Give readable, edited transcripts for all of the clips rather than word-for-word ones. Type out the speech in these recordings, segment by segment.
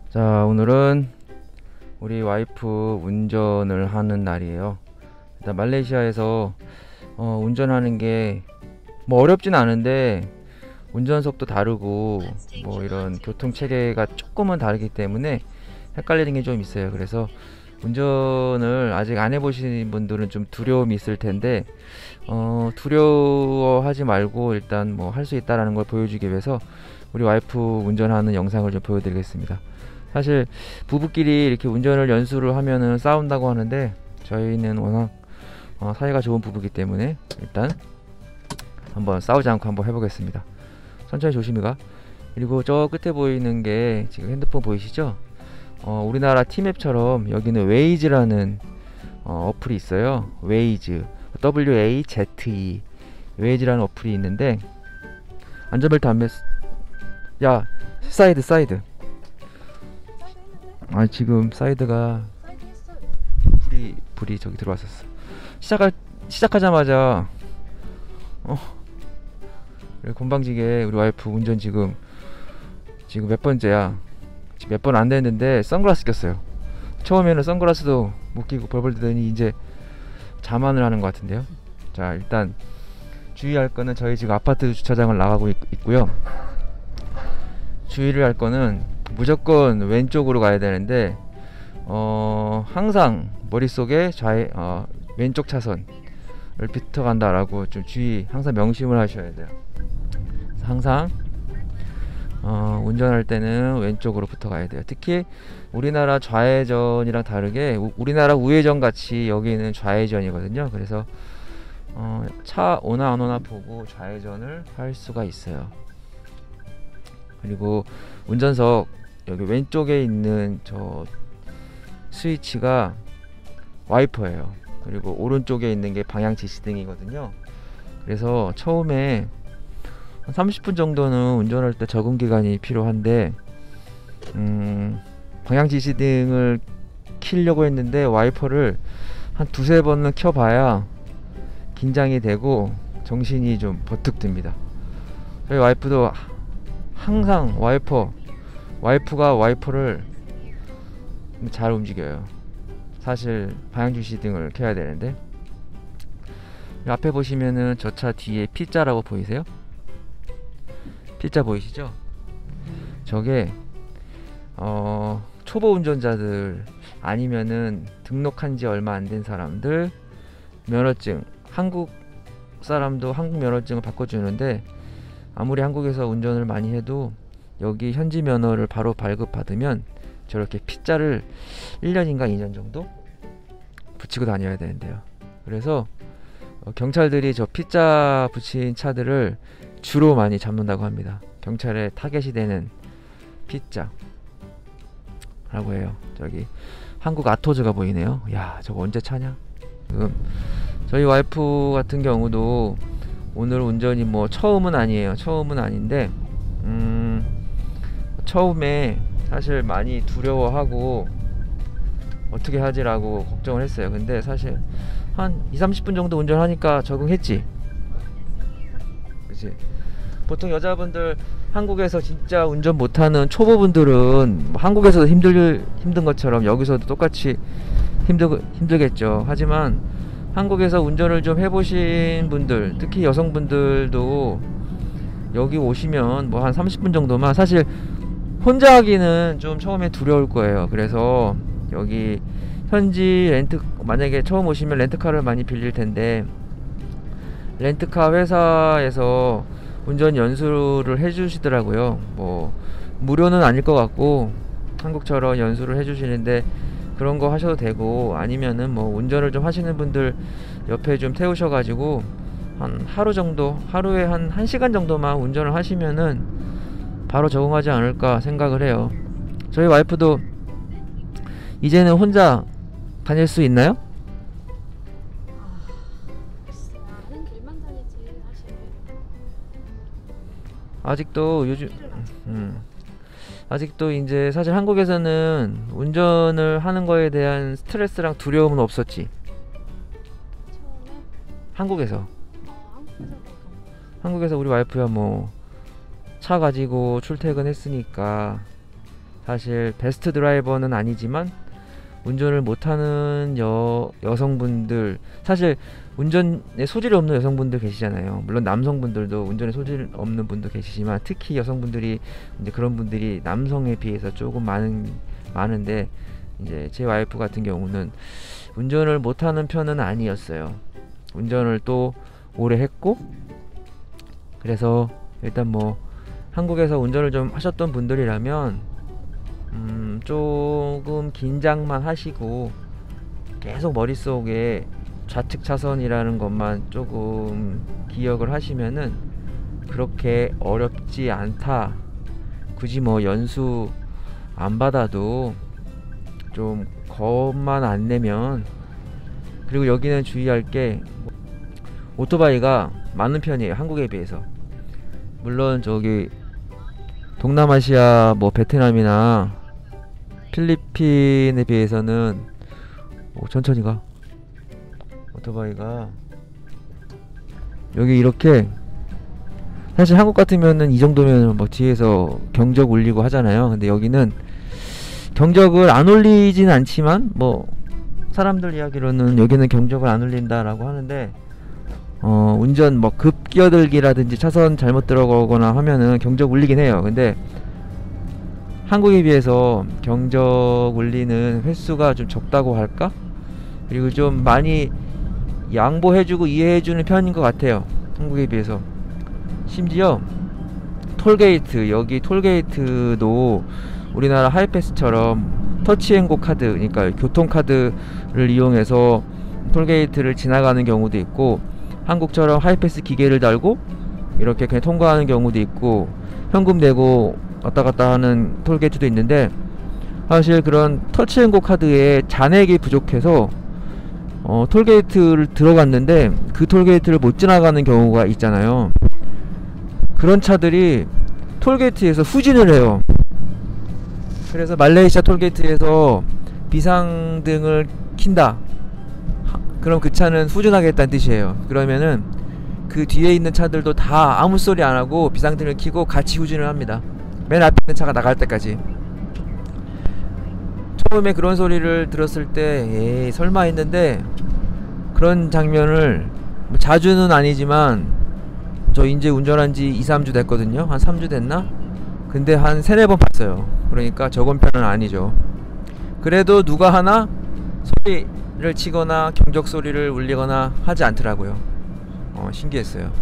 자, 오늘은 우리 와이프 운전을 하는 날이에요. 일단 말레이시아에서 운전하는 게 뭐 어렵진 않은데 운전석도 다르고 뭐 이런 교통 체계가 조금은 다르기 때문에 헷갈리는 게 좀 있어요. 그래서 운전을 아직 안 해보신 분들은 좀 두려움이 있을 텐데 두려워하지 말고 일단 뭐 할 수 있다라는 걸 보여주기 위해서 우리 와이프 운전하는 영상을 좀 보여드리겠습니다. 사실 부부끼리 이렇게 운전을 연수를 하면은 싸운다고 하는데 저희는 워낙 사이가 좋은 부부이기 때문에 일단 한번 싸우지 않고 한번 해보겠습니다. 천천히 조심히 가. 그리고 저 끝에 보이는 게 지금 핸드폰 보이시죠? 우리나라 티맵처럼 여기는 웨이즈라는 어플이 있어요. 웨이즈, WAZE, 웨이즈라는 어플이 있는데 안전벨트 안 맸. 야, 사이드. 아, 지금 사이드가 불이 저기 들어왔었어. 시작하자마자 그래, 건방지게 우리 와이프 운전 지금 몇 번째야? 지금 몇 번 안 됐는데 선글라스 꼈어요. 처음에는 선글라스도 못 끼고 벌벌 뜨더니 이제 자만을 하는 것 같은데요. 자, 일단 주의할 거는 저희 지금 아파트 주차장을 나가고 있고요. 주의를 할 거는 무조건 왼쪽으로 가야 되는데 항상 머릿속에 왼쪽 차선을 비춰간다라고 좀 항상 명심을 하셔야 돼요. 항상 운전할 때는 왼쪽으로 붙어 가야 돼요. 특히 우리나라 좌회전이랑 다르게 우리나라 우회전 같이 여기는 좌회전이거든요. 그래서 차 오나 안 오나 보고 좌회전을 할 수가 있어요. 그리고 운전석 여기 왼쪽에 있는 저 스위치가 와이퍼예요. 그리고 오른쪽에 있는 게 방향 지시등이거든요. 그래서 처음에 한 30분 정도는 운전할 때 적응 기간이 필요한데 방향 지시등을 켜려고 했는데 와이퍼를 한 두세 번은 켜봐야 긴장이 되고 정신이 좀 버뜩 듭니다. 저희 와이프도 항상 와이프가 와이퍼를 잘 움직여요. 사실 방향 지시등을 켜야 되는데 앞에 보시면은 저 차 뒤에 P자라고 보이세요? P자 보이시죠? 저게 초보 운전자들 아니면은 등록한 지 얼마 안 된 사람들 면허증, 한국 사람도 한국 면허증을 바꿔주는데 아무리 한국에서 운전을 많이 해도 여기 현지 면허를 바로 발급받으면 저렇게 P자를 1년인가 2년 정도 붙이고 다녀야 되는데요. 그래서 경찰들이 저 P자 붙인 차들을 주로 많이 잡는다고 합니다. 경찰의 타겟이 되는 P자 라고 해요. 저기 한국 아토즈가 보이네요. 야, 저거 언제 차냐? 지금 저희 와이프 같은 경우도 오늘 운전이 뭐 처음은 아니에요. 처음은 아닌데 처음에 사실 많이 두려워하고 어떻게 하지라고 걱정을 했어요. 근데 사실 한 2-30분 정도 운전하니까 적응했지. 그치? 보통 여자분들 한국에서 진짜 운전 못하는 초보분들은 한국에서도 힘든 것처럼 여기서도 똑같이 힘들겠죠. 하지만 한국에서 운전을 좀 해보신 분들, 특히 여성분들도 여기 오시면 뭐 한 30분 정도만, 사실 혼자 하기는 좀 처음에 두려울 거예요. 그래서 여기 현지 만약에 처음 오시면 렌트카를 많이 빌릴 텐데 렌트카 회사에서 운전 연수를 해주시더라고요. 뭐 무료는 아닐 것 같고 한국처럼 연수를 해주시는데 그런 거 하셔도 되고, 아니면은 뭐 운전을 좀 하시는 분들 옆에 좀 태우셔가지고 한 하루 정도, 하루에 한 1시간 정도만 운전을 하시면은 바로 적응하지 않을까 생각을 해요. 저희 와이프도 이제는 혼자 다닐 수 있나요? 아는 길만 다니지 사실. 아직도 요즘 길을 안 찾고. 아직도 이제 사실 한국에서는 운전을 하는 거에 대한 스트레스랑 두려움은 없었지. 처음에 한국에서 한국에서 한국에서 우리 와이프야 뭐 차 가지고 출퇴근했으니까 사실 베스트 드라이버는 아니지만 운전을 못하는 여성분들, 사실 운전에 소질이 없는 여성분들 계시잖아요. 물론 남성분들도 운전에 소질 없는 분도 계시지만 특히 여성분들이 이제 그런 분들이 남성에 비해서 조금 많은데 이제 제 와이프 같은 경우는 운전을 못하는 편은 아니었어요. 운전을 또 오래 했고, 그래서 일단 뭐 한국에서 운전을 좀 하셨던 분들이라면 조금 긴장만 하시고 계속 머릿속에 좌측 차선이라는 것만 조금 기억을 하시면은 그렇게 어렵지 않다. 굳이 뭐 연수 안 받아도 좀 겁만 안 내면. 그리고 여기는 주의할 게 오토바이가 많은 편이에요, 한국에 비해서. 물론 저기 동남아시아 뭐 베트남이나 필리핀에 비해서는 천천히 가. 오토바이가 여기 이렇게, 사실 한국 같으면은 이 정도면 뭐 뒤에서 경적 울리고 하잖아요. 근데 여기는 경적을 안 울리진 않지만 뭐 사람들 이야기로는 여기는 경적을 안 울린다라고 하는데, 운전 뭐 급기어들기라든지 차선 잘못 들어가거나 하면은 경적 울리긴 해요. 근데 한국에 비해서 경적 울리는 횟수가 좀 적다고 할까? 그리고 좀 많이 양보해주고 이해해주는 편인 것 같아요, 한국에 비해서. 심지어 톨게이트, 여기 톨게이트도 우리나라 하이패스처럼 터치앤고 카드, 그러니까 교통카드를 이용해서 톨게이트를 지나가는 경우도 있고, 한국처럼 하이패스 기계를 달고 이렇게 그냥 통과하는 경우도 있고, 현금 내고 왔다 갔다 하는 톨게이트도 있는데, 사실 그런 터치앤고 카드에 잔액이 부족해서 톨게이트를 들어갔는데 그 톨게이트를 못 지나가는 경우가 있잖아요. 그런 차들이 톨게이트에서 후진을 해요. 그래서 말레이시아 톨게이트에서 비상등을 킨다, 그럼 그 차는 후진하겠다는 뜻이에요. 그러면은 그 뒤에 있는 차들도 다 아무 소리 안 하고 비상등을 켜고 같이 후진을 합니다, 맨 앞에 있는 차가 나갈 때까지. 처음에 그런 소리를 들었을 때 에이 설마 했는데, 그런 장면을 뭐 자주는 아니지만 저 이제 운전한 지 2-3주 됐거든요. 한 3주 됐나? 근데 한 3-4번 봤어요. 그러니까 적은 편은 아니죠. 그래도 누가 하나 소리를 치거나 경적 소리를 울리거나 하지 않더라고요. 신기했어요.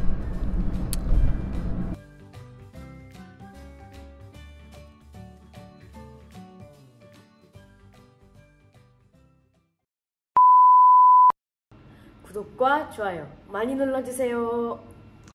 구독과 좋아요 많이 눌러주세요.